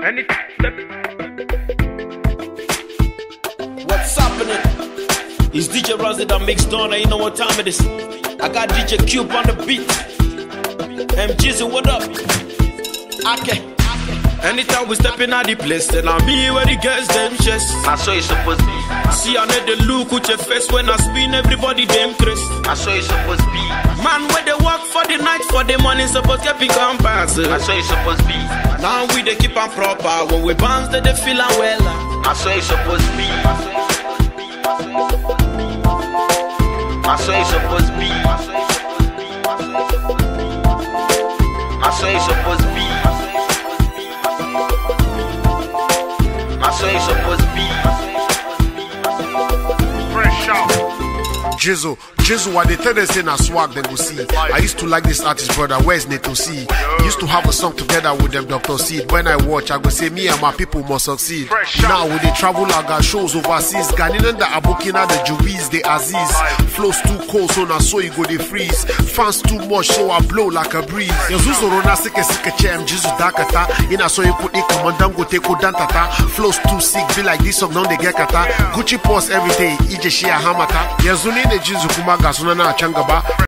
What's happening? It's DJ Razzie that makes Donna, you know what time it is. I got DJ Cube on the beat. MGZ, what up? Okay. Anytime we step in at the place, then I'm me where the girls them chest. I saw you supposed to be. See, I need the look with your face when I spin, everybody them crazy. I saw you supposed to be. Man, where they work for the night, for the morning, supposed to be come pass. I saw you supposed to be. Now we they keep on proper, when we bounce, they feel well. I saw you supposed to be. I saw you supposed to be. I saw you supposed to be. I saw you supposed to be. Fresh out. Jizzle, what they tell them say na swag, then go see. I used to like this artist, brother, where's Neto C? Used to have a song together with them, Dr. Seed. When I watch, I go say, me and my people must succeed. Now, when they travel, I got shows overseas. Ghanaian, the Abukina, the Juiz, the Aziz. Flows too cold, so now so you go, they freeze. Fans too much, so I blow like a breeze. Yazuzo Rona sike chem, Jizu Dakata. Ina so you could commandant go take dantata. Flows too sick, be like this song, now they get kata. Gucci post every day, Ije Shia Hamata. Yazuni ne Jizu Kuma Gasuna na Changaba.